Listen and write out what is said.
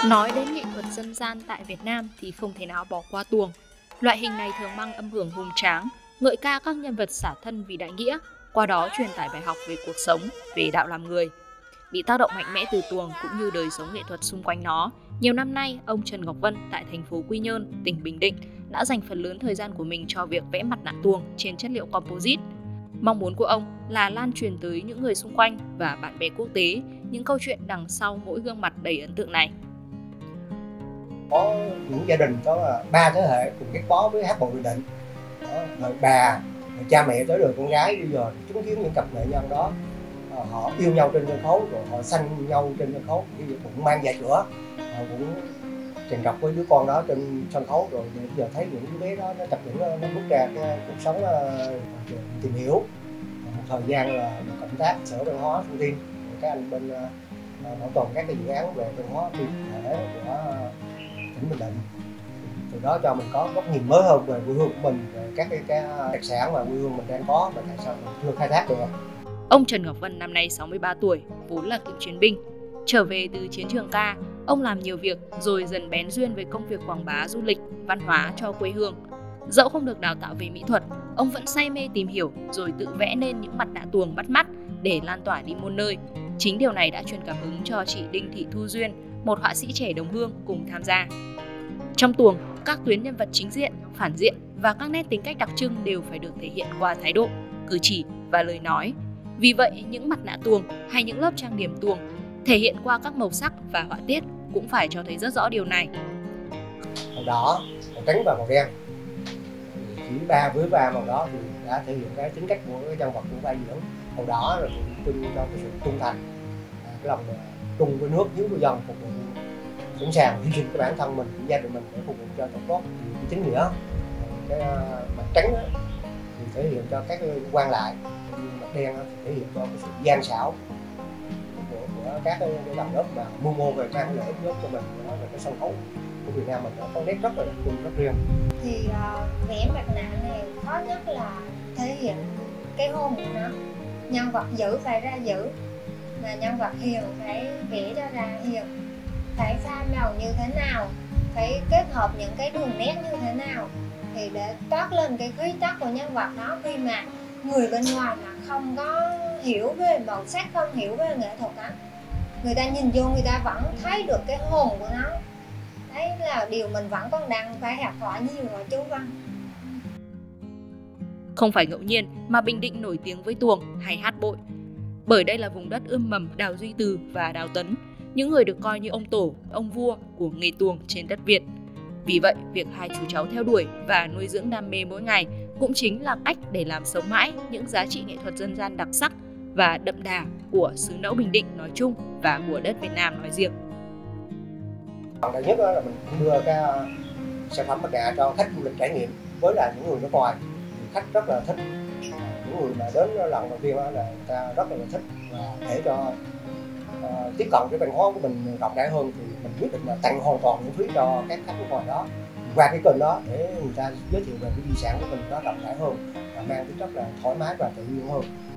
Nói đến nghệ thuật dân gian tại Việt Nam thì không thể nào bỏ qua tuồng. Loại hình này thường mang âm hưởng hùng tráng, ngợi ca các nhân vật xả thân vì đại nghĩa, qua đó truyền tải bài học về cuộc sống, về đạo làm người. Bị tác động mạnh mẽ từ tuồng cũng như đời sống nghệ thuật xung quanh nó, nhiều năm nay ông Trần Ngọc Vân tại thành phố Quy Nhơn, tỉnh Bình Định đã dành phần lớn thời gian của mình cho việc vẽ mặt nạ tuồng trên chất liệu composite. Mong muốn của ông là lan truyền tới những người xung quanh và bạn bè quốc tế những câu chuyện đằng sau mỗi gương mặt đầy ấn tượng này. Có những gia đình có 3 thế hệ cùng gắn bó với hát bội Bình Định, rồi bà, rồi cha mẹ tới đời con gái bây giờ chứng kiến những cặp nghệ nhân đó, họ yêu nhau trên sân khấu, rồi họ sanh nhau trên sân khấu, bây giờ cũng mang dạ chữa, họ cũng tràn trọc với đứa con đó trên sân khấu, rồi bây giờ thấy những đứa bé đó nó tập những nó bước ra cái cuộc sống, tìm hiểu một thời gian là cộng tác Sở Văn hóa Thông tin, các anh bên bảo tồn các cái dự án về văn hóa phi vật thể của tỉnh Bình Định. Từ đó cho mình có góc nhìn mới hơn về quê hương của mình, về các cái đặc sản mà quê hương mình đang có mà tại sao mình chưa khai thác được. Ông Trần Ngọc Vân năm nay 63 tuổi, vốn là cựu chiến binh. Trở về từ chiến trường ca, ông làm nhiều việc rồi dần bén duyên với công việc quảng bá du lịch, văn hóa cho quê hương. Dẫu không được đào tạo về mỹ thuật, ông vẫn say mê tìm hiểu rồi tự vẽ nên những mặt nạ tuồng bắt mắt để lan tỏa đi muôn nơi. Chính điều này đã truyền cảm hứng cho chị Đinh Thị Thu Duyên, một họa sĩ trẻ đồng hương cùng tham gia. Trong tuồng, các tuyến nhân vật chính diện, phản diện và các nét tính cách đặc trưng đều phải được thể hiện qua thái độ, cử chỉ và lời nói. Vì vậy, những mặt nạ tuồng hay những lớp trang điểm tuồng thể hiện qua các màu sắc và họa tiết cũng phải cho thấy rất rõ điều này. Màu đỏ, màu trắng và màu đen. Chỉ với ba màu đó thì đã thể hiện cái tính cách của cái nhân vật của vai diễn. Màu đỏ là tượng trưng cho cái sự trung thành, cái lòng trung với nước, hiếu với dân, phục vụ, sẵn sàng hy sinh cái bản thân mình, gia đình mình để phục vụ cho tổ quốc thì chính nghĩa. Cái mặt trắng thì thể hiện cho các quan lại, mặt đen thì thể hiện cho cái sự gian xảo của các cái tầng lớp mà mưu mô về mang lợi ích nhất cho mình. Đó là cái sân khấu của Việt Nam mình có nét rất là đặc trưng, rất riêng. Thì vẽ mặt nạ này khó nhất là thể hiện cái hồn của nó. Nhân vật dữ phải ra dữ, mà nhân vật hiền phải vẽ cho ra hiền, phải pha màu như thế nào, phải kết hợp những cái đường nét như thế nào thì để toát lên cái khí chất của nhân vật đó. Khi mà người bên ngoài mà không có hiểu về màu sắc, không hiểu về nghệ thuật đó, người ta nhìn vô người ta vẫn thấy được cái hồn của nó. Đấy là điều mình vẫn còn đang phải học hỏi nhiều ở chú Văn. Không phải ngẫu nhiên mà Bình Định nổi tiếng với tuồng hay hát bội. Bởi đây là vùng đất ươm mầm Đào Duy Từ và Đào Tấn, những người được coi như ông tổ, ông vua của nghề tuồng trên đất Việt. Vì vậy, việc hai chú cháu theo đuổi và nuôi dưỡng đam mê mỗi ngày cũng chính là cách để làm sống mãi những giá trị nghệ thuật dân gian đặc sắc và đậm đà của xứ Nẫu Bình Định nói chung và của đất Việt Nam nói riêng. Quan trọng nhất là mình đưa cái sản phẩm mặt nạ cho khách du lịch trải nghiệm với là những người nước ngoài. Khách rất là thích, những người mà đến lần đầu tiên là người ta rất là thích, và để cho tiếp cận cái văn hóa của mình rộng rãi hơn thì mình quyết định là tặng hoàn toàn miễn phí cho các khách nước ngoài đó qua cái kênh đó để người ta giới thiệu về cái di sản của mình nó rộng rãi hơn và mang tính chất là thoải mái và tự nhiên hơn.